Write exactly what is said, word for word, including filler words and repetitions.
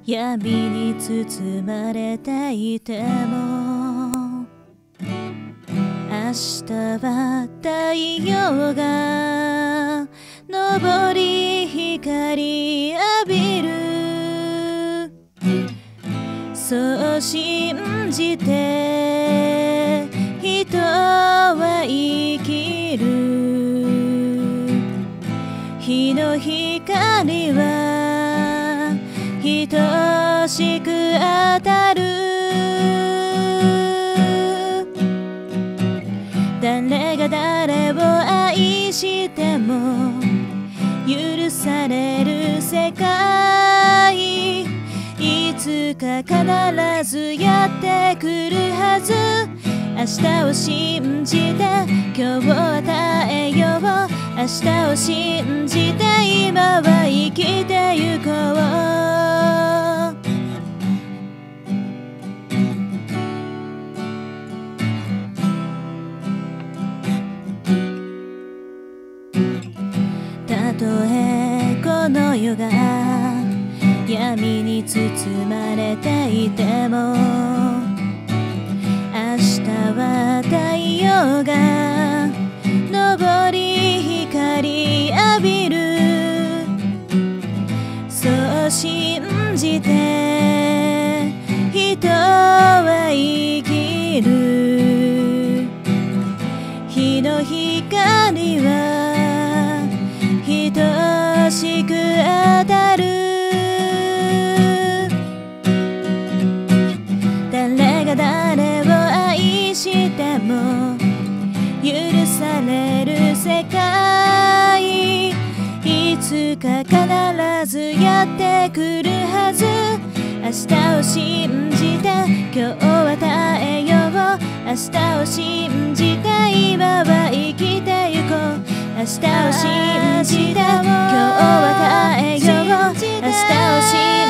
闇に包まれていても明日は太陽が昇り光浴びるそう信じて人は生きる日の光は等しく当たる誰が誰を愛しても許される世界いつか必ずやってくるはず明日を信じて今日を与えよう明日を信じて今は生きてゆこうたとえこの世が闇に包まれていても明日は太陽が昇り光浴びるそう信じて人は生きる日の光は等しく当たる誰が誰を愛しても許される世界いつか必ずやってくるはず明日を信じて今日を与えよう明日を信じて今は生きてゆこう明日を信じて今日を与えよう明日を信じて